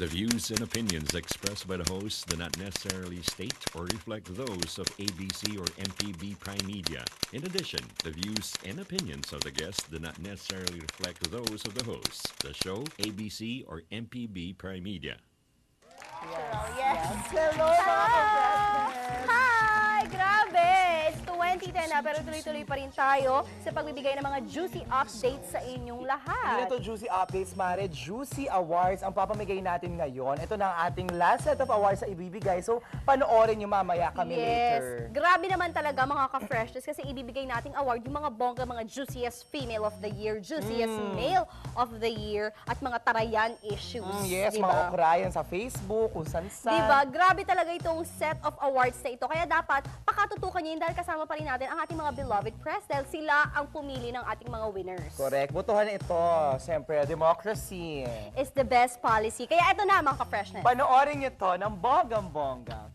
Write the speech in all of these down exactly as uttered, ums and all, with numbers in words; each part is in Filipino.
The views and opinions expressed by the host do not necessarily state or reflect those of A B C or M P B Prime Media. In addition, the views and opinions of the guests do not necessarily reflect those of the host, the show, A B C or M P B Prime Media. Yes. Yes. Hello, mga ka-freshness. Hi! Grabe! It's twenty ten na, pero tuloy-tuloy pa rin tayo sa pagbibigay ng mga juicy updates sa inyong Hindi lahat. na to juicy updates, Mare. Juicy awards ang papamigay natin ngayon. Ito na ang ating last set of awards sa ibibigay. So, panoorin nyo mamaya kami Yes. later. Grabe naman talaga mga ka-freshness kasi ibibigay nating award yung mga bongga, mga juiciest female of the year, juiciest male of the year, at mga tarayan issues. Mm, yes, diba? mga okrayan sa Facebook, kung san-san. Diba? Grabe talaga itong set of awards na ito. Kaya dapat pakatutukan nyo yun dahil kasama pa rin natin ang ating mga beloved press dahil sila ang pumili ng ating mga winners. Correct. Botohan ito. Siyempre, democracy. Is the best policy. Kaya ito na mga ka-freshness. Panoorin ito ng bonggang-bongga.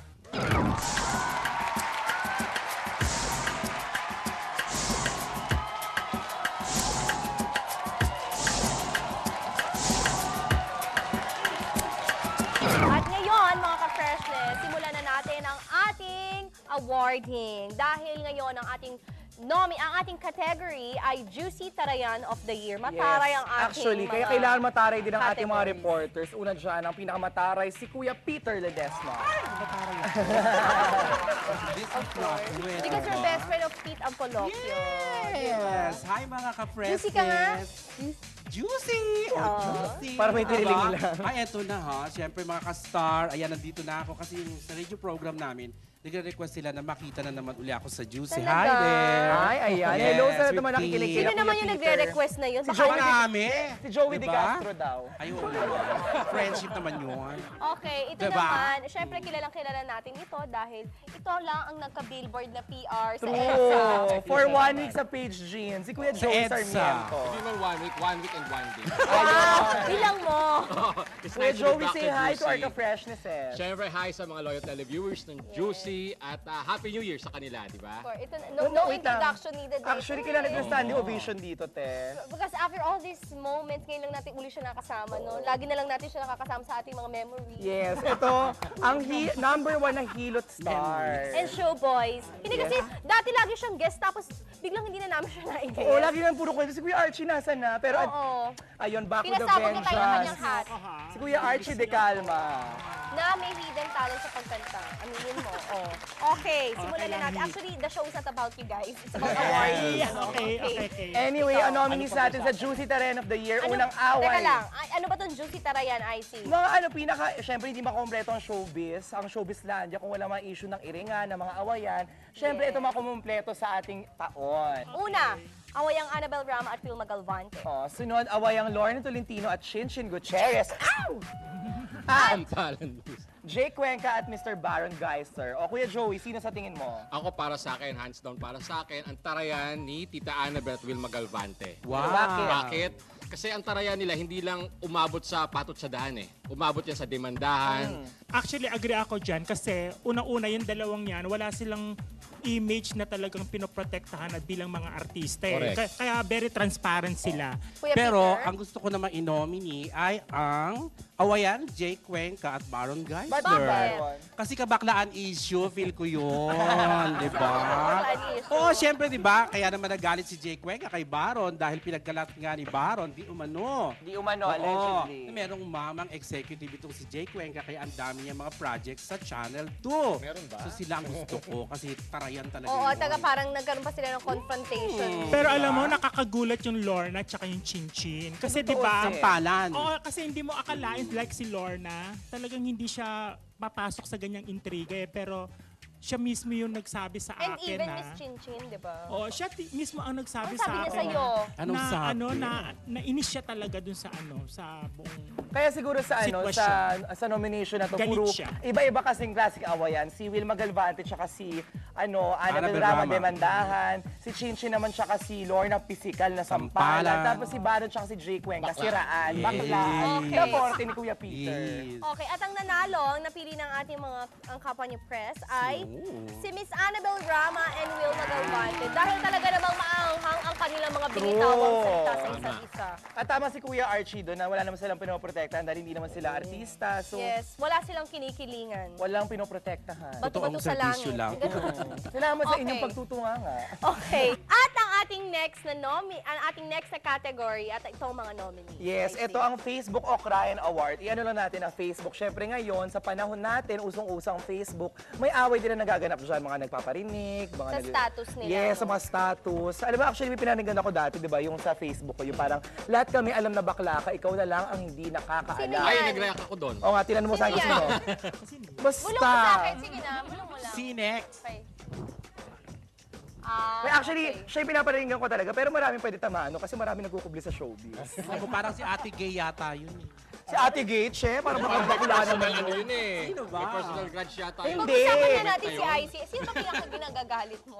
At ngayon, mga ka-freshness, simulan na natin ang ating awarding. Dahil ngayon ang ating nomi, ang ating category ay Juicy Tarayan of the Year. Mataray Yes. ang ating Actually, mga kaya kailangan mataray din ang ating mga categories. reporters. Una dyan, ang pinakamataray, si Kuya Peter Ledesma. Of course. Because you're best friend of Pete Ampolocchio. Yes! Hi mga ka-freshness! Juicy ka nga. Juicy! Oh, Aww. juicy! Para may tiniling Diba? lang. Ay, eto na ha. Siyempre mga ka-star, ayan, nandito na ako kasi yung sa radio program namin, nagre-request sila na makita na naman uli ako sa Juicy. Talaga? Hi there! Ay, ayan. Yes, Hello sa lahat with naman nakikinig Pete. kila Sino Kuya naman yung Peter. nagre-request na yun? Si Baka- Joey Di- Marami! Si Joey Di Diba? Castro daw. Ayun. Friendship naman yun. Okay, ito Diba? naman, syempre kilalang kilala natin ito dahil ito lang ang nagka-billboard na P R sa EDSA. True. For one week sa Page Jean, si Kuya Joey EDSA. Sarmiento. Hindi man one week, one week and one day. Wow! Bilang mo! It's Kuya nice to be Joey, back say to hi to our Juicy. ka-freshnesses. Siyempre, hi sa mga loyal televiewers ng Juicy at uh, Happy New Year sa kanila, di ba? For ito, no, no wait lang. introduction needed. Actually, dito kailangan eh. ng standing ovation dito, te. Because after all these moments, ngayon lang natin uli siya nakasama, no? Lagi na lang natin siya nakakasama sa ating mga memories. Yes, ito, ang hi- number one na Hilot Stars. And Showboys. Hindi kasi, dati lagi siyang guest, tapos biglang hindi na namin siya na-guest. Oo, lagi nang puro kwento. Si Kuya Archie nasa na. Pero, Oo. ayun, back to the Pinasabog niya tayo ng kanyang vengeance. hat. Si Kuya Archie de Calma. Na may hidden talent sa pagkanta. Aminin mo. Oh. Okay, simulan na natin. Actually, the show is not about you guys. It's about awards. Ano? Okay, okay, okay. Anyway, Ikaw, ang nominees natin sa Juicy Taren of the Year, Ano, unang Teka away. lang, ay, ano ba itong Juicy Tarayan, I C? Mga ano, pinaka, syempre hindi makompleto ang showbiz. Ang showbizlandia, kung wala mga issue ng iringan, ng mga awayan, syempre Yes. ito makumpleto sa ating taon. Una, awayang Annabel Rama at Vilma Galvante. Oh, sunod, awayang Lauren Tolentino at Chinchin Gutierrez. Ow! At Sampalan. Jake Cuenca at Mister Baron Geister. O Kuya Joey, sino sa tingin mo? Ako para sa akin, hands down para sa akin, ang tarayan ni Tita Annabel at Wilma Galvante. Wow! Bakit? Bakit? Kasi ang tarayan nila hindi lang umabot sa patot sa daan eh. Umabot yan sa demandahan. Actually, agree ako dyan kasi unang-una yung dalawang yan, wala silang image na talagang pinoprotektahan at bilang mga artista. Eh. Correct. Kaya, kaya very transparent sila. Kuya Pero Peter? ang gusto ko namang i-nominee ay ang awayan, Jake Cuenca at Baron Geister. Ba't Baron? Kasi kabaklaan issue, feel ko yun, di ba? Kabaklaan issue. Oo, syempre, di ba? Kaya naman nagalit si Jake Cuenca kay Baron dahil pinaggalat nga ni Baron, di umano. Di umano, Oo, allegedly. na merong mamang executive itong si Jake Cuenca kaya ang dami niya mga projects sa Channel two. Meron ba? So sila ang gusto ko kasi tarayan talaga Oo, yun. taga parang nagkaroon pa sila ng confrontation. Pero alam mo, nakakagulat yung Lorna at saka yung Chinchin. Kasi di Totoo, ba, sis. Sampalan. oo, kasi hindi mo akalain like si Lorna, talagang hindi siya papasok sa ganyang intriga eh. Pero siya mismo yung nagsabi sa And akin even na... Miss Chinchin, di ba? Oo, siya ti- mismo ang nagsabi Ano sa sabi niya akin. sa'yo? Anong na, sabi? ano, na, nainis siya talaga dun sa ano, sa buong... Kaya siguro sa ano sa sa nomination na to Galit puro siya. iba-iba kasing classic awayan. Si Wilma Galvante tsaka si ano Annabel Annabel Rama Rama. demandahan, si Chinchin naman tsaka si Lorna physical na sampalan, Sampalan. tapos si Baron tsaka si Jake Cuenca siraan, Yes. baklaan. Okay. Kaporte ni Kuya Peter. Yes. Okay, at ang nanalo, ang napili ng ating mga ang kapwa niyo press ay si Miss Annabel Rama and Wilma Galvante. Dahil talaga namang maanghang ang kanilang mga binitawang salita sa isa't isa. At tama si Kuya Archie doon na wala naman silang pinoprotektahan dahil hindi naman sila artista. So, Yes, wala silang kinikilingan. walang pinoprotektahan. Bato-bato Totoong sa serbisyo langit. lang. Ganun. Salamat sa Okay. inyong pagtutunga nga. Okay. At ang ating next na nomi, ang ating next na category at itong mga nominees. Yes, I see. ito ang Facebook Okrayan Award. Iano lang natin ang Facebook. Siyempre ngayon, sa panahon natin, usong-usang Facebook, may away din na nagaganap dyan. Mga nagpaparinig, mga Sa nag- status nila, Yes, no? sa mga status. Alam mo, actually, may pinanigan ako dati, di ba, yung sa Facebook ko, yung parang, lahat kami alam na bakla ka, ikaw na lang ang hindi Sino nakakaalam. yan? Ay, nag-react ako doon. Oo nga, tinan mo sa akin Sino sino. yan? Bulong Basta. mo sa akin. Sige na, bulong mo lang. Sinex. Okay. Ah, Well, actually, okay. siya yung pinaparinggan ko talaga, pero maraming pwede tamaan, no? Kasi maraming nagkukubli sa showbiz. Ako parang si Ate Gay yata yun eh. Si Ate Gate, siya, parang bakla naman Ano yun. yun eh? Sino ba? May personal grudge yata yun. Hindi. Pag-usapan na natin si Ayun. I C. Sino ba pinaka-ginagagalit mo?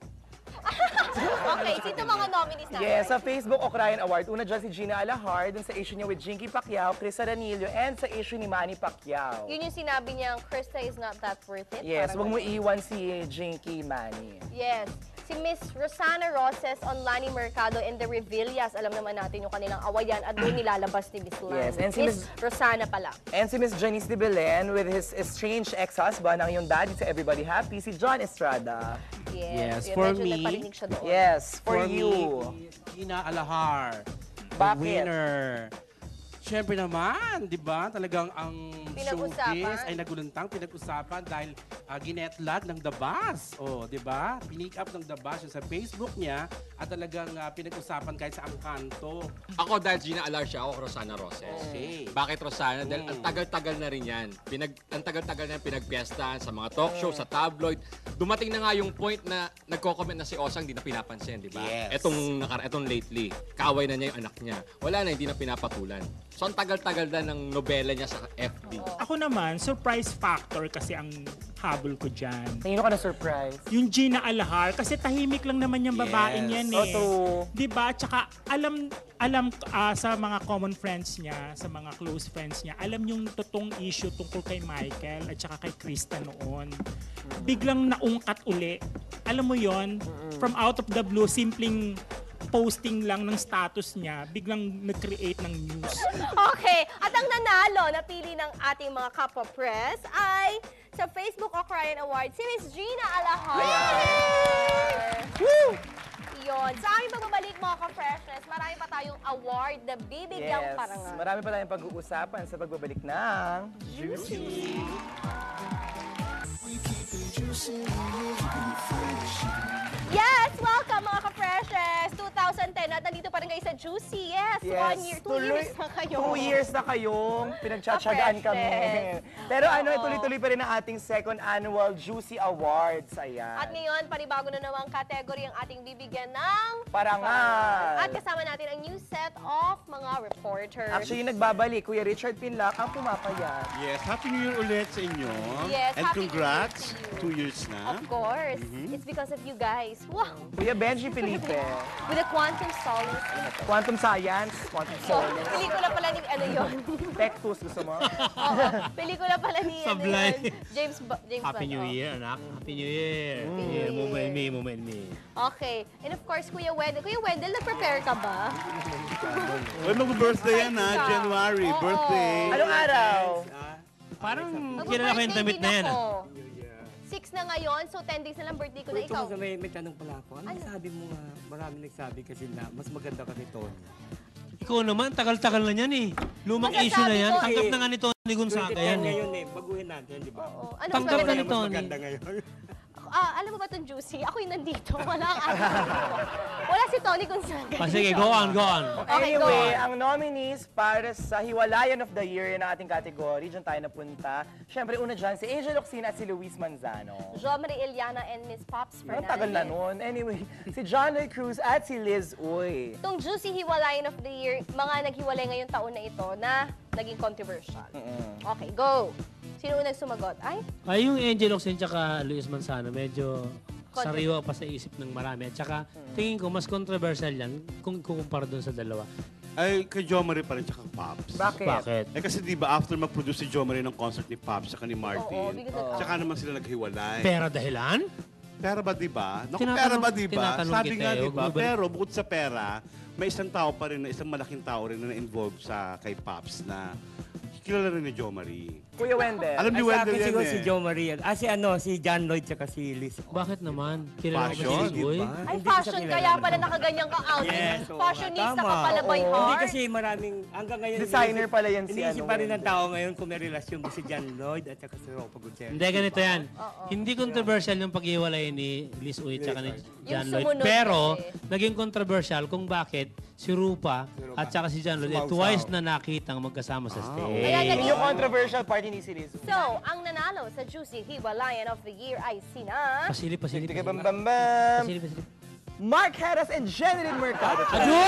Okay, sino mga nominees natin? Yes, sa Facebook Okrayan Award, una dyan si Gina Alahar, dun sa issue niya with Jinky Pacquiao, Chris Aranillo, and sa issue ni Manny Pacquiao. Yun yung sinabi niyang, Krista is not that worth it. Yes, Parang wag mo ganun. iwan si Jinky Manny. Yes. Si Miss Rosana Roses on Lani Mercado and the Revillas. Alam naman natin yung kanilang awayan at doon nilalabas ni Miss Lani. Yes, and si Miss Miss- Rosana pala. And si Miss Janice de Belen with his estranged ex-husband, ang yung daddy sa Everybody Happy, si John Estrada. Yes. Yes, Yun, for medyo me- nagparinig siya doon. Yes, for, For you. me, Gina Alahar. The Bakit? winner. Siyempre naman, di ba? Talagang ang Pinag-usapan. showbiz ay naguluntang pinag-usapan dahil uh, ginetlag ng The Bus. O, di ba? Pinick up ng The Bus yung sa Facebook niya at talagang uh, pinag-usapan kahit sa Angkanto. Ako dahil Gina Alar siya, ako Rosana Roses. Okay. Bakit Rosana? Dahil Mm. ang tagal-tagal na rin yan. Pinag, ang tagal-tagal na yan pinagpiestahan sa mga talk show, sa tabloid. Dumating na nga yung point na nagko-comment na si Osang di na pinapansin, di ba? Yes. Etong, nakara- etong lately, kaaway na niya yung anak niya. Wala na, hindi na pinapatulan. So ang tagal-tagal na ng nobela niya sa F B. Ako naman, surprise factor kasi ang habol ko dyan. Kanino ka na-surprise? Yung Gina Alahar, kasi tahimik lang naman yung babaeng Yes. yan Oh, eh. true. Di ba? Tsaka alam alam ah, sa mga common friends niya, sa mga close friends niya, alam yung totoong issue tungkol kay Michael at saka kay Krista noon. Biglang naungkat uli. Alam mo yon, from out of the blue, simpleng posting lang ng status niya, biglang nag-create ng news. Okay, at ang nanalo, napili ng ating mga Kapwa Press ay sa Facebook Okrayan Award, si Miss Gina Alahar. Woo! Yun. Sa aming pagbabalik mga ka-freshness, marami pa tayong award na bibigyang Yes, parangal. marami pa tayong pag-uusapan sa pagbabalik ng Juicy. Yes! Welcome mga ka-freshness! twenty ten at nandito pa rin kayo sa Juicy. Yes! One year, two tuloy- years na kayo. Two years na kayong pinagtsatsagaan kami. Ka-freshness. Pero ano, Oo. tuloy-tuloy pa rin ang ating second annual Juicy Awards. Ayan. At ngayon, panibago na namang category ang ating bibigyan ng Parangal. At kasama natin ang new set of mga reporters. Actually, nagbabalik. Kuya Richard Pinlac ang pumapayat. Yes, Happy New Year ulit sa inyo. Yes, And Happy New Year congrats, to you. two years na. Of course. It's because of you guys. Wow! Kuya Benji Felipe. With a quantum solace. Quantum Science, Quantum So, Science. pelikula pala ni ano yun? Tectus, gusto mo? Oo, pelikula pala ni ano Sablay. yun? James, Ba- James Happy Bond, New oh. Year, anak. Happy New Year. Happy Yeah, New moment Year. me, moment me. Okay. And of course, Kuya Wendell. Kuya Wendell, nag-prepare ka ba? Uy, mag-birthday yan ha, Ikaw. January, Oo. birthday. Anong araw? Parang Mag-birthday kilala ko yung damit din na yan. ako. ah. Six na ngayon, so ten days na lang birthday ko na Ito ikaw. nga, may, may tanong pala ako. Ano, Ano? sabi mo nga, marami nagsabi kasi na mas maganda ka ni Tony. Ikaw naman, tagal-tagal na yan eh. Lumang Masasabi issue na yan. ko, Tanggap eh. na nga ni Tony Gonzaga yan eh. ngayon eh, baguhin natin, di ba? Oo. Ano Tanggap sabi na mo? ni Tony. Maganda ngayon. Ah, alam mo ba itong Juicy? Ako yung nandito. Wala ang alam. Wala si Tony Gonzaga. Ah, sige, go on, go on. Okay, go Anyway, on. ang nominees para sa Hiwalayan of the Year na ating category, dyan tayo napunta. Siyempre, una dyan, si Angel Oxina at si Luis Manzano. Jo Marie Eliana and Miss Pops Ang Fernandez. tagal na nun. Anyway, si John Lloyd Cruz at si Liz Uy. Itong Juicy Hiwalayan of the Year, mga naghiwalay ngayong taon na ito na naging controversial. Okay, go! Sino unang sumagot? Ay, Ay, yung Angel Oxen tsaka Luis Manzano, medyo Contra- sariwa pa sa isip ng marami. At saka, tingin ko, mas controversial yan kung kukumpara doon sa dalawa. Ay, kay Jo Marie pa rin tsaka Pops. Bakit? Bakit? Eh kasi di ba after mag-produce si Jo Marie ng concert ni Pops tsaka ni Oo, Martin, because of- tsaka naman sila naghiwalay. Pera dahilan? Pera ba, di ba? Naku, Tinatanong- pera ba, di ba? tinatanong Sabi kita nga, eh, di huwag ba? mo ba- Pero bukod sa pera, may isang tao pa rin, na isang malaking tao rin na na-involved sa kay Pops na kilala rin ni Jo Marie. Kuya Wendell. Alam ni Ay, sa Wendell akin yan siguro eh. si Joe Maria. Ah, si ano, si John Lloyd tsaka si Liz. Bakit naman? Kilala mo ba Fashion, si Liz, di Uy? ba? Ay, Hindi ko fashion, siya kilala kaya naman. pala nakaganyan ka outfit. Yes, oo, Fashionista ka tama. pala by Oo. heart. Hindi kasi maraming, hanggang ngayon. Designer iniisip- pala yan si Iniisip ano, pa rin ng Wendell. tao ngayon kung may relasyon ba si John Lloyd at saka si Ropa Gutierrez. Hindi, ganito yan. Hindi controversial yung pag-iwalay ni Liz Uy at ni John Lloyd. sumunod Pero, kasi. naging controversial kung bakit si Rupa at saka si John Lloyd eh, twice na nakitang magkasama sa stage. Kaya Yun naging- yung controversial part ni si Liz. So, ang nanalo sa Juicy Hiwalayan of the Year ay sina... Pasilip, pasilip. Tika bam pasilip. bam bam. Pasilip, pasilip. Mark Heras and Jeneline Mercado.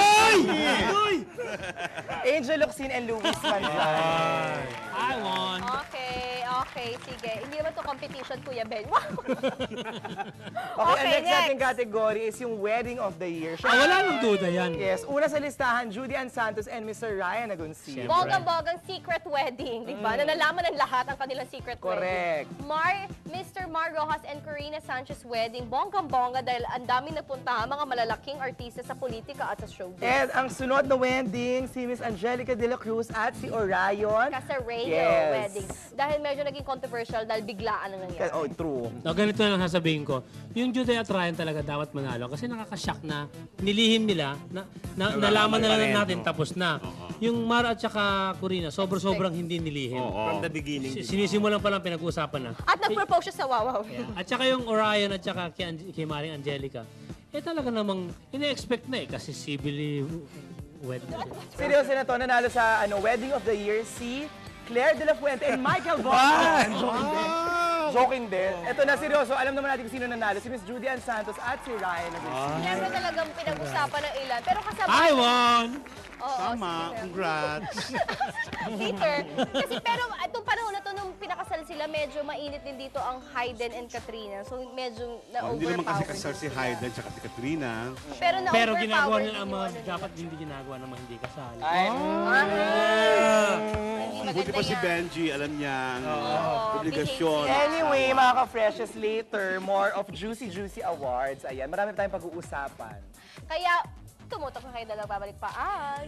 Adoy! Angel Locsin and Luis Manzan. I won. Okay, okay, sige. Hindi naman to competition, Kuya Ben. Wow! Okay, ang Okay, next nating next. category is yung Wedding of the Year. Ah, wala nang duda yan. Yes, una sa listahan, Judy Ann Santos and Mister Ryan Agoncillo. Siyempre. Bonggang-bonggang secret wedding, di ba? Na nalaman ng lahat ang kanilang secret Correct. wedding. Mar, Mister Mar Rojas and Corina Sanchez wedding, bonggang-bongga dahil ang daming napuntahan mga malalaking artista sa politika at sa showbiz. And ang sunod na wedding, si Miss Angelica De La Cruz at si Orion. Casareo Yes. wedding. Dahil medyo naging controversial dahil biglaan ang nangyari. Oh, true. No, ganito na lang sasabihin ko. Yung Judy at Ryan talaga dapat manalo kasi nakakashock na nilihim nila, na, na, nalaman na lang natin tapos na. Yung Mara at saka Corina, sobra-sobrang hindi nilihim. Oo. From the beginning. Si- Sinisimulan pa lang pinag-uusapan na. At nag-propose siya sa Wawaw. At saka yung Orion at saka kay, Ange- kay Maring Angelica, eh talaga namang ine-expect na eh kasi civilly wed na sila. Seryoso na to, nanalo sa ano, Wedding of the Year si Claire De La Fuente and Michael Vaughn. Joking din. Joking din. Ito na, seryoso. Alam naman natin kung sino nanalo. Si Miss Judy Ann Santos at si Ryan Agoncillo. Siyempre talagang pinag-usapan ng ilan. Pero kasama... I won! Oo, Tama, sige. congrats. Peter. Kasi pero itong panahon na to nung pinakasal sila, medyo mainit din dito ang Hayden and Katrina. So medyo Oh, hindi naman kasi na-overpower. kasal si Hayden tsaka si Katrina. Pero na-overpower Pero ginagawa din nila ang yung mga ano nila. dapat hindi ginagawa ng mga hindi kasal. Ay, Hindi Buti maganda pa si yan. Benji, alam niya ang Oo, obligasyon. behave Anyway, mga ka-freshes, later, more of Juicy Juicy Awards. Ayan, marami tayong pag-uusapan. Kaya tumutok na kayo dalawa, babalik pa ang...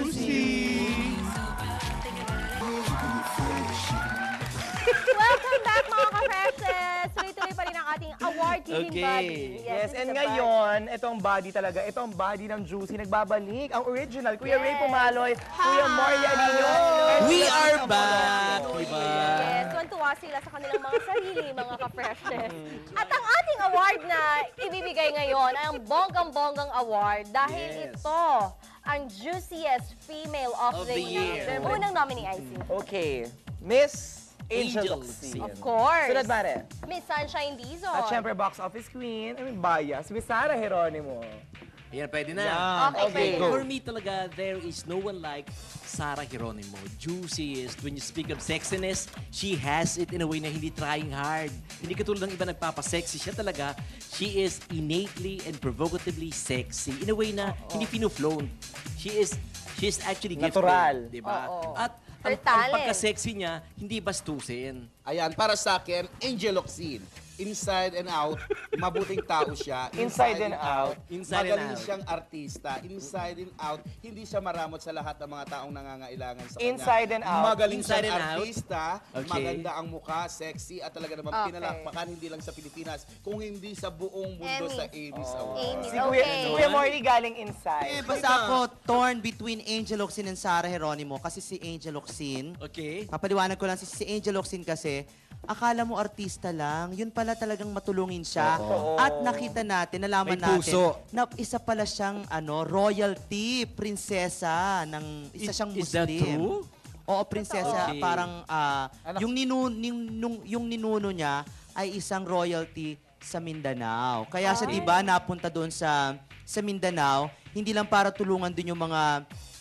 Welcome back mga ka-freshes! Tuloy-tuloy pa rin ang ating award-giving Okay. body. Yes, this and is the ngayon, itong body talaga, itong body ng Juicy, nagbabalik. Ang original, Kuya Ray Yes. Pumaloy, Kuya Maria Alino. and We Kuya are Pino back, Polo. diba? Yes, tuwan-tuwa sila sa kanilang mga sarili, mga ka-freshness. At ang ating award na ibibigay ngayon ay ang Bonggang-Bonggang Award dahil ito ang Juiciest Female of, the, Year. Unang nominee ay si, Okay, Miss Angel Angel Locsin. of course, Sunod ba rin? Miss Sunshine Dizon. At syempre, box office queen, I mean, bias, Miss Sarah Geronimo. Ayan, pwede na. Okay, Okay, pwede go. na. For me talaga, there is no one like Sarah Geronimo. Juiciest. When you speak of sexiness, she has it in a way na hindi trying hard. Hindi katulad ng iba nagpapasexy. Siya talaga, she is innately and provocatively sexy. In a way na hindi pinu-flown. She is, she is actually gifted. Natural. Diba? Oo. At Her ang, ang talent. pagka-sexy niya, hindi bastusin. Ayan, para sa akin, Angel Locsin. Inside and out, mabuting tao siya. Inside and out. Inside and Magaling out. siyang artista. Inside and out, hindi siya maramot sa lahat ng mga taong nangangailangan sa kanya. Inside and out. Magaling Inside siyang and out. artista, Okay. maganda ang mukha, sexy, at talaga naman Okay. pinalakpakan hindi lang sa Pilipinas, kung hindi sa buong mundo Emmy. sa Amy's Award. Amy, Si Kuya, okay. si Kuya Morty galing inside. Eh, basta ako, torn between Angel Locsin and Sarah Geronimo. Kasi si Angel Locsin, Okay? papaliwanag ko lang, si, si Angel Locsin kasi, akala mo artista lang, yun pala talagang matulungin siya. At nakita natin, nalaman May natin, puso. na isa pala siyang ano, royalty, prinsesa, ng isa Is- siyang is that Muslim. true? Oo, prinsesa, Okay. parang ah, yung, ninu, ning- nung- yung ninuno niya ay isang royalty sa Mindanao. Kaya siya, di ba, napunta doon sa sa Mindanao, hindi lang para tulungan din yung mga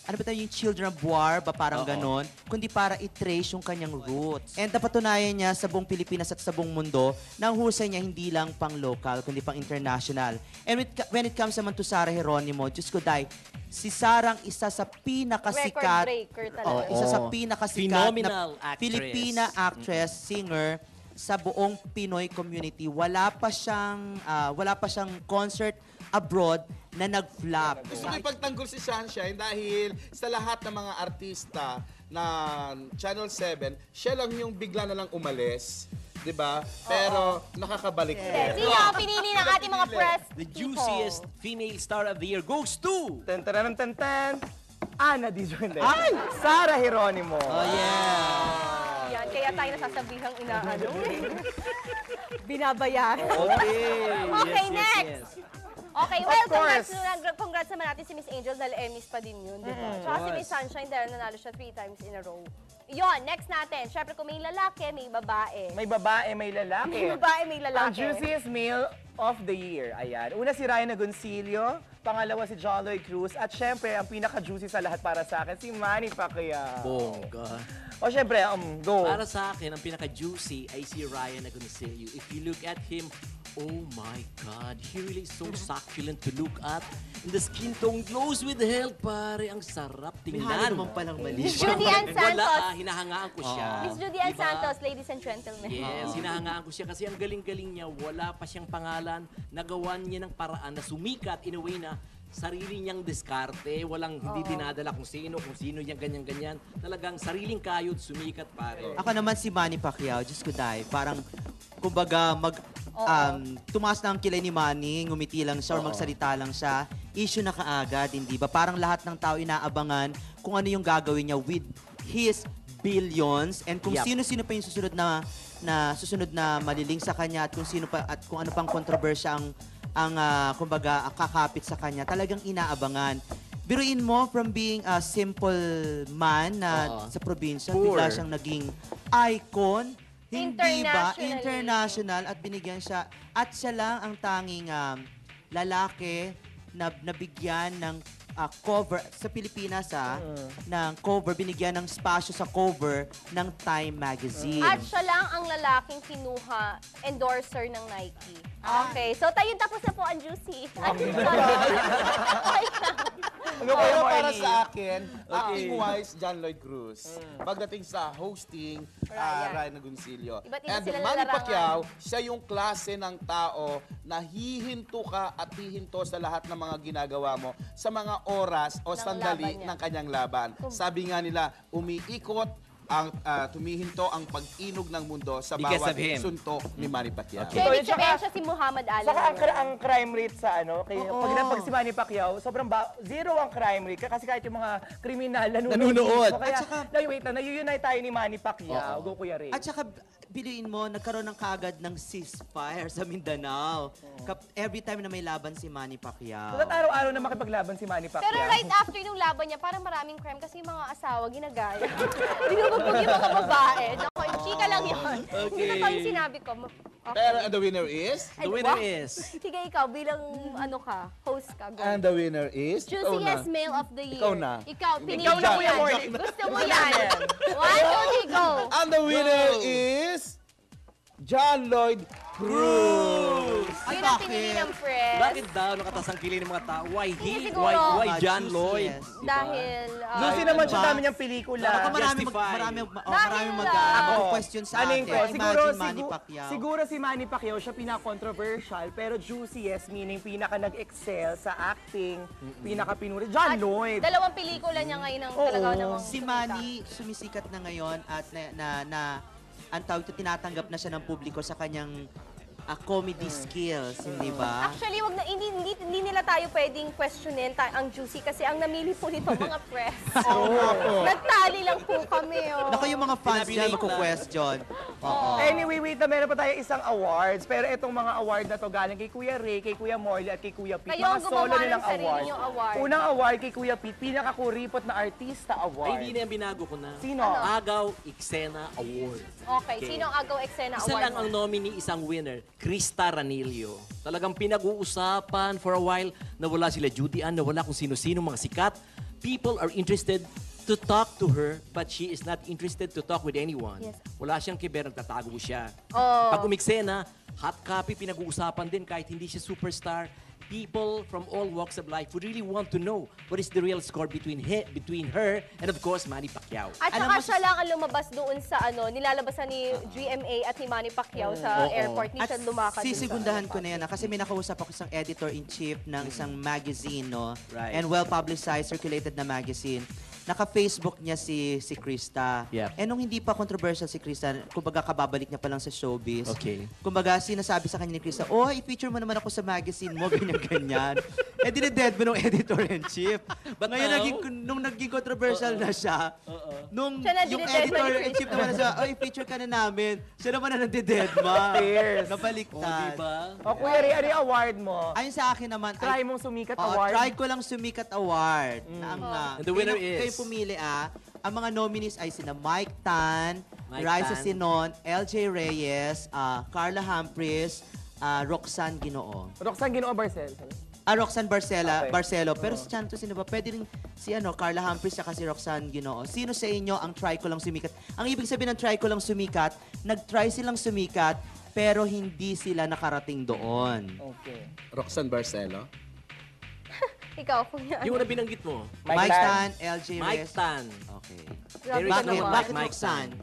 ano ba tayo, yung children of war ba parang Oo. ganon, kundi para i-trace yung kanyang roots. And napatunayan niya sa buong Pilipinas at sa buong mundo na ang husay niya hindi lang pang local, kundi pang international. And when it, when it comes naman to Sarah Geronimo, Diyos ko dahil, si Sarah ang isa sa pinakasikat, Record breaker talaga. Oo, isa sa pinakasikat Phenomenal na actress. Filipina actress, singer sa buong Pinoy community. Wala pa siyang ah, wala pa siyang concert abroad na nag-flop. Gusto ko ipagtanggol si Sunshine dahil sa lahat ng mga artista na Channel seven, siya lang yung bigla na lang umalis. 'Di ba? Pero nakakabalik din. Sino ang pinili ng ating mga press The people? juiciest female star of the year goes to... Tan tan tan tan. Ana Di Joined. Ay! Sarah Geronimo. Oh yeah. Yan, kaya tayo nasasabihang inaano. Binabayaran. Okay. Okay, Yes, yes, next. yes. Okay, Of well, congrats, course. congrats naman natin si Miss Angel dahil Emmys pa din yun, di ba? Tsaka si Miss Sunshine dahil nanalo siya three times in a row. Yon, next natin. Siyempre, kung may lalaki, may babae. May babae, may lalaki. May babae, may Ang lalaki. juiciest male of the year. Ayan. Una si Ryan Agoncillo, pangalawa si John Lloyd Cruz, at syempre, ang pinaka-juicy sa lahat para sa akin, si Manny Pacquiao. Bongga. O syempre, um, go. Para sa akin, ang pinaka-juicy ay si Ryan Agoncillo. If you look at him, oh my God, he really is so succulent to look at. And the skin tone glows with health, pare. Ang sarap May tingnan. halo naman palang mali. Miss Judy Ann Wala, Santos. ah, hinahangaan ko siya. Miss Judy Ann Diba? Santos, ladies and gentlemen. Yes, hinahangaan ko siya kasi ang galing-galing niya. Wala pa siyang pangalan. Nagawan niya ng paraan na sumikat in a way na sarili niyang diskarte. Walang hindi dinadala kung sino, kung sino niyang ganyan-ganyan. Talagang sariling kayod, sumikat, pare. Ako naman si Manny Pacquiao, Diyos ko dahil, parang, kumbaga, mag, um, tumaas na ang kilay ni Manny, ngumiti lang siya or magsalita lang siya, issue na kaagad, hindi ba? Parang lahat ng tao inaabangan kung ano yung gagawin niya with his billions and kung Yup. sino-sino pa yung susunod na na susunod na maliling sa kanya at kung sino pa at kung ano pang kontrobersya ang ang ah, kumbaga kakapit sa kanya, talagang inaabangan. Biruin mo from being a simple man na Oo. sa probinsya, Poor. bigla siyang naging icon. Hindi ba? Internationally. International at binigyan siya. At siya lang ang tanging um, lalaki na nabigyan ng ah, cover sa Pilipinas ah, ng cover, binigyan ng spasyo sa cover ng Time Magazine. At siya lang ang lalaking kinuha endorser ng Nike. Okay, so tayo tapos na po ang juicy. Okay Ano Pero ba para Marley? sa akin, acting-wise, John Lloyd Cruz. Pagdating sa hosting, uh, Ryan. Ryan Agoncillo. Iba't iba And sila Manny lalarangan. Pacquiao, siya yung klase ng tao na hihinto ka at hihinto sa lahat ng mga ginagawa mo sa mga oras o Ng sandali laban niya. ng kanyang laban. Sabi nga nila, umiikot ang ah, tumihinto ang pag-inog ng mundo sa Because bawat of him. suntok ni Manny Pacquiao. So, ibig Tsaka- sabihin siya si Muhammad Ali. Saka ang, ang crime rate sa ano, kay, Oo. pag, pag si Manny Pacquiao, sobrang ba, zero ang crime rate. Kasi kahit yung mga kriminal, nanonood. Nanonood. So, kaya, At saka- no, wait lang, nai-unite tayo ni Manny Pacquiao. Go Kuya Ray. At saka, biliin mo, nagkaroon ng kaagad ng ceasefire sa Mindanao. Kap- every time na may laban si Manny Pacquiao. So, that araw-araw na makipaglaban si Manny Pacquiao. Pero right after nung laban niya, parang maraming crime kasi yung mga asawa ginagaya. Binubugbog yung mga babae. Naku, chika lang yun. Hindi na yung sinabi ko. Okay. Pero and the winner is? Ay, The winner wow. is... Sige, ikaw, bilang ano ka, host ka, go. And the winner is? Ikaw na. Juiciest male of the year. Ikaw na. Ikaw, pinili Ikaw na, mo Kuya yan. Morley. Gusto mo yan. One, two, three, go. And the winner is John Lloyd Cruz. Ay, Yun ang bakit? pinili ng press. Bakit daw nakatasang kilay ng mga tao? Why Hindi he? siguro. Why, why Ah, John juicy, Lloyd? yes. Diba? Dahil, uh, Juicy naman siya, Diba? dami niyang pelikula. Baka marami, mag, Justify. marami, oh, marami Dahil mag, lang. uh, Oo. question sa Aning atin. ko, siguro, Imagine Manny sigu- Pacquiao. siguro si Manny Pacquiao siya pinaka-controversial, pero juiciest, meaning pinaka nag-excel sa acting, pinaka-pinuri. John at Lloyd. dalawang pelikula niya ngayon ang Oo. talaga namang Si Manny sumisikat na ngayon at na, na, na ang tawag ito, tinatanggap na siya ng publiko sa kanyang ah, comedy skills, hindi ba? Actually, wag na, hindi, hindi, hindi nila tayo pwedeng questionin ta- ang juicy kasi ang namili po nito mga press. Nagtali lang po kami. Oh. Naku, yung mga fans dyan Pinabilite magko-question. Oo. Anyway, wait na meron pa tayo isang awards. Pero itong mga award na to galing kay Kuya Ray, kay Kuya Morley at kay Kuya Pete. Kayo ang Mga solo gumawa ng nilang sarili award. niyong award. Unang award kay Kuya Pete, pinaka-kuripot na artista Ay, award. hindi na yung binago ko na. Sino? Agaw Iksena Award. Okay, Okay. sino ang Agaw Eksena Isa Award? lang ang nominee, isang winner, Krista Ranillo. Talagang pinag-uusapan for a while na wala sila Judy Ann, na wala kung sino-sino mga sikat. people are interested to talk to her, but she is not interested to talk with anyone. Yes. Wala siyang kiber, nagtatago siya. Oh. Pag umiksena, hot copy, pinag-uusapan din kahit hindi siya superstar. People from all walks of life who really want to know what is the real score between he, between her and of course Manny Pacquiao. At saka siya lang ang lumabas doon sa ano, nilalabasan ni G M A at ni Manny Pacquiao sa Oo. airport. Hindi At siya lumakad. dun sa sisigundahan ko airport. na yan, ah, kasi may nakausap ako isang editor-in-chief ng isang magazine, no? Right. And well-publicized, circulated na magazine. Naka-Facebook niya si si Krista. Yep. Eh nung hindi pa controversial si Krista, kumbaga kababalik niya pa lang sa showbiz. Okay. Kumbaga sinasabi sa kanya ni Krista, oh, i-feature mo naman ako sa magazine mo, ganyan-ganyan. eh dineded mo nung editor-in-chief. But Ngayon, now- naging, nung naging controversial na siya, nung Siya na yung dinededma ni editor-in-chief naman na siya, oh, i-feature ka na namin. Siya naman na nandidedma. Fierce. Nabaliktad. Oh, diba? O Kuya Ray, ano yung award mo? Ayun sa akin naman, Try ay- mong sumikat Oo, award. try ko lang sumikat award. Na ang, Oh. ah, And the winner kayo, is? Kayo pumili ah. Ang mga nominees ay sina Mike Tan, Mike Raisa Tan. Sinon, L J Reyes, ah, Carla Humphries, ah, Roxanne Ginoo. Roxanne Ginoo Barcel. Ah, Roxanne Barcela, Okay. Barcelo. Pero sa chance sino ba? Pwede rin si ano, Carla Humphries at si Roxanne Ginoo. Sino sa inyo ang try ko lang sumikat? Ang ibig sabihin ng try ko lang sumikat, nag-try silang sumikat, pero hindi sila nakarating doon. Okay. Roxanne Barcelo. Ikaw, Kuya. Yung una binanggit mo, Mike, Mike Tan, Tan. L J Mike Reyes. Tan. Okay. Grabe ka Bakit? naman. Bakit Mike Roxanne?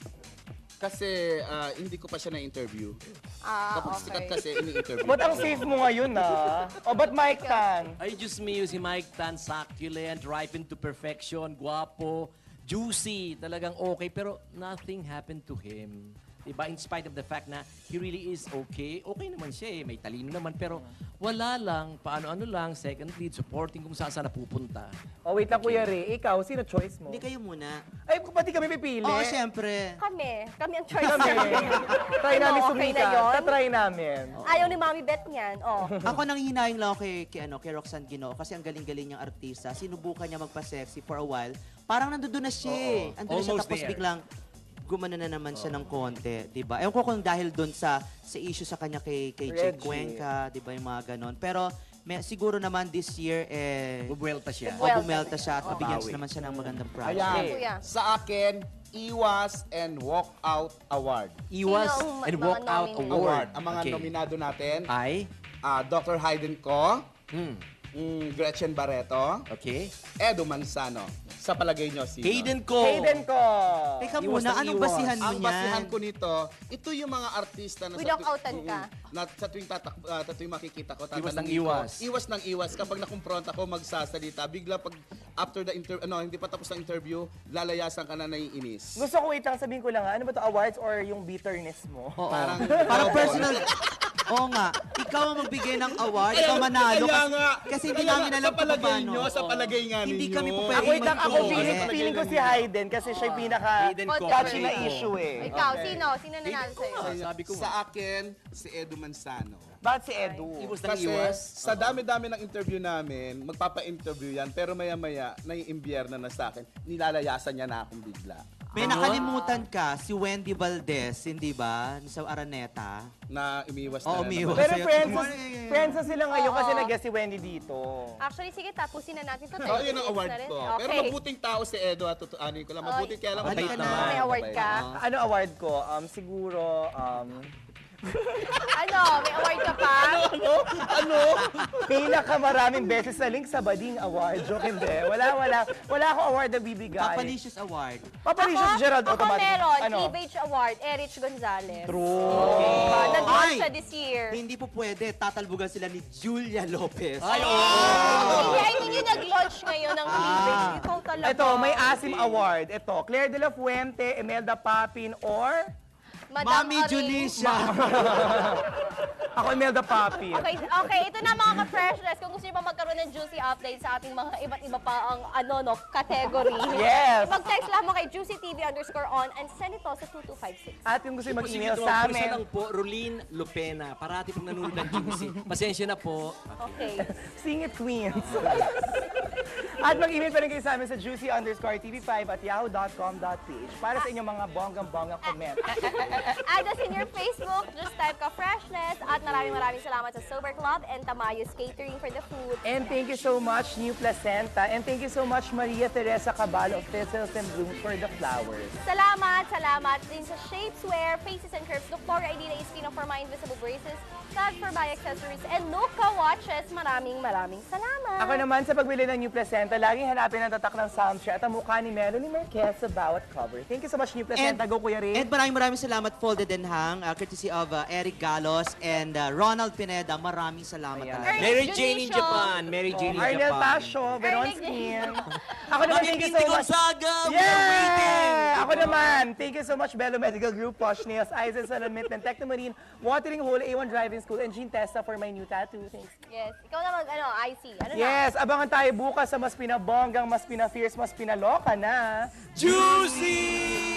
Kasi ah, hindi ko pa siya na-interview. Ah, Kapag sikat okay. kasi, ini-interview. Ba't ang ko. safe mo ngayon, ah? O ba't Mike Tan? Ay, Diyos mio, si Mike Tan, succulent, ripened to perfection, guwapo, juicy, talagang okay, pero nothing happened to him. Diba? In spite of the fact na he really is okay. Okay naman siya eh, may talino naman, pero wala lang, paano-ano lang, second lead, supporting kung saan saan napupunta. O wait lang, Kuya Ray. Ikaw, sino choice mo? Hindi kayo muna. Ay, pati kami pipili. Oo, siyempre. Kami. Kami ang choice Kami. namin. Try namin Ano, okay sumikat. na yun? Tatry namin. Ayaw ni Mami Beth niyan. Oh. Ako nang hinayang lang ako kay, kay, ano, kay Roxanne Ginoo kasi ang galing-galing niyang artista. Sinubukan niya magpa-sexy for a while. Parang nandoon na siya eh. Andun na siya Almost tapos there. biglang gumana na naman siya ng konti, 'di ba? Ewan ko kung dahil doon sa sa issue sa kanya kay kay Jake Reggie. Cuenca, 'di ba, yung mga ganon. Pero may, siguro naman this year eh Bubuelta siya. o bumelta siya at mabigyan Bawi. naman siya ng magandang project. Ayan. Okay, Kuya. Sa akin, Iwas and Walk Out Award. Iwas Sino ang and mga Walk Out nominee? Award. Ang mga Okay. nominado natin, Ay, ah, Doctor Hayden Ko, hmm. mm, Gretchen Barreto, Okay. Edo Manzano. Sa palagay nyo, sino? Hayden ko. Hayden ko. Teka Iwas muna, ng anong iwas. basihan mo Ang niyan? basihan ko nito, ito yung mga artista na We sa, lock-outan ka. Mm, na sa tuwing, tatak, ah, sa tuwing makikita ko, Iwas ng tatanungin iwas. Ko, iwas ng iwas. Kapag nakumpront ako, magsasalita. Bigla pag after the interview, ano, hindi pa tapos ang interview, lalayasan ka na naiinis. Gusto ko wait lang, sabihin ko lang, ah, ano ba to awards or yung bitterness mo? Oo. Parang, Parang personal. Oo nga. Ikaw ang magbigay ng award, ikaw manalo. Kaya Kasi, nga, kasi hindi kaya namin nga, alam sa kung palagay paano. nyo, sa palagay nga Hindi ninyo. kami po Ako pwede wait lang, ako mag-comment. feeling, feeling ko si Hayden kasi siya yung pinaka Hayden ko. catchy na Hayden ko. issue eh. Ikaw, sino? Sino nanalo sa'yo? Ah, sabi ko Sa akin, si Edo Manzano. Bakit si Edu? Iwas ng Kasi iwas. sa dami-dami ng interview namin, magpapa-interview yan, pero maya-maya, naiimbierna na sa akin, nilalayasan niya na akong bigla. May nakalimutan ka, si Wendy Valdez, hindi ba? Sa Araneta. Na umiwas Oo, na. rin umiwas. naman. Pero Sa'yo. friends, Morning. friends na sila ngayon kasi Oo. nag-guest si Wendy dito. Actually, sige, tapusin na natin ito. Oh, yun ang award na rin. ko. Okay. Pero mabuting tao si Edo, at tutuanin ko lang. Mabuting kaya lang Halika mabait na. naman. May award ka? Ano award ko? Um, siguro, um, Ano? May award ka pa? ano? Pinakamaraming beses sa Link sa Bading Award. Joke hindi. Wala, wala. Wala akong award na bibigay. Papalicious Award. Papalicious Ako, Gerald ako automatic. meron. Ano? Cleavage Award, Erich Gonzalez. True. Diba? Nag-launch Ay! siya this year. Hindi po pwede. Tatalbugan sila ni Julia Lopez. Ay, oo. Hindi, I mean yung nag-launch ngayon ng cleavage. Ah. Ikaw talaga. Ito, may Asim Award. Ito, Claire de la Fuente, Imelda Papin, or... Madam Mami Arin. Julisha. Ako, Imelda Papin. Okay, okay, ito na mga ka-freshness. Kung gusto niyo pa magkaroon ng juicy updates sa ating mga iba't iba pa ang ano, no, category. Yes. Mag-text lang mo kay juicytv underscore on and send ito sa two two five six. At kung gusto nyo mag-email Sige, sa Isa lang amin, po, Rolin Lupena. Parati pong nanonood ng Juicy. Pasensya na po. Okay. Sing it, Queens. At mag-email pa rin kayo sa amin sa juicy underscore t v five at yahoo dot com dot p h para sa inyong mga bonggang-bonggang comment. Add us in your Facebook, just type ka Freshness. At maraming maraming salamat sa Sober Club and Tamayos Catering for the food. And thank you so much, New Placenta. And thank you so much, Maria Teresa Cabal of Thistles and Blooms for the flowers. Salamat, salamat din sa Shapeswear, Faces and Curves, Doctor Idina Espino for my invisible braces, Tag for my accessories, and Nuka Watches. Maraming maraming salamat. Ako naman sa pagbili ng New Placenta, laging hanapin ang tatak ng soundtrack at ang mukha ni Melanie Marquez sa bawat cover. Thank you so much, New Placenta. Go, Kuya Ray. And maraming maraming salamat, Folded and Hang, uh, courtesy of uh, Eric Galos and uh, Ronald Pineda. Maraming salamat talaga. Mary Jane in Japan. Mary Jane in Arnel Japan. Pasio, Veronskin. Ako naman, thank you so Magiging much. Gonzaga, we're waiting. Yeah! Ako naman, thank you so much, Bello Medical Group, Posh Nails, Eisen Salamin, Tecno Marine, Watering Hole, A one Driving School, and Gene Testa for my new tattoo. Thanks. Yes, ikaw na mag, ano, I C. Ano na? Yes, abangan tayo bukas sa mas pinabonggang, mas pina-fierce, mas pinaloka na Juicy!